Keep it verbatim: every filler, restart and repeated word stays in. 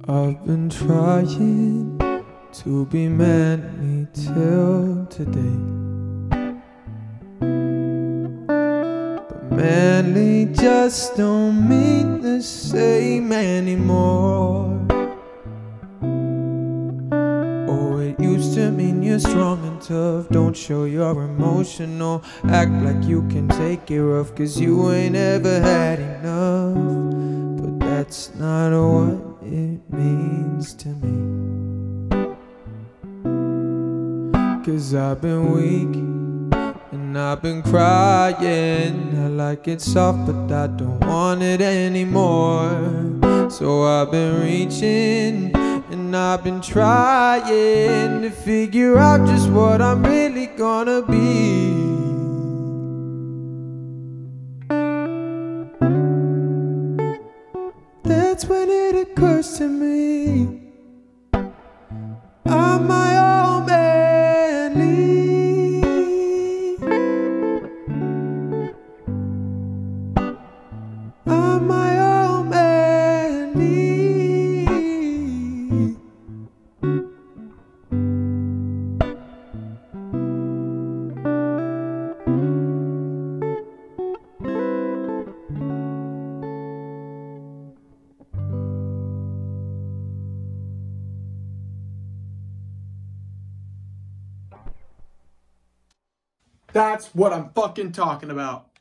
I've been trying to be manly till today, but manly just don't mean the same anymore. Oh, it used to mean you're strong and tough, don't show you're emotional, act like you can take it rough, cause you ain't ever had enough. But that's not what it means to me, cause I've been weak and I've been crying. I like it soft but I don't want it anymore. So I've been reaching and I've been trying to figure out just what I'm really gonna be. That's when it occurs to me, I'm my own manly. I'm my own manly. That's what I'm fucking talking about.